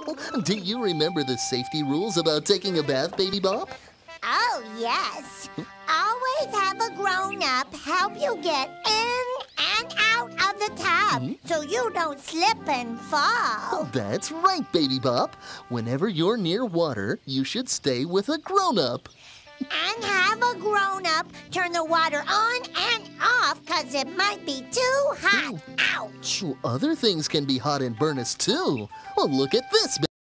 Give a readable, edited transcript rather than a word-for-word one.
Do you remember the safety rules about taking a bath, Baby Bop? Oh, yes. Always have a grown-up help you get in and out of the tub so you don't slip and fall. That's right, Baby Bop. Whenever you're near water, you should stay with a grown-up. And have a grown-up turn the water on and off because it might be too hot. Ouch! Other things can be hot and burn us, too. Well, look at this,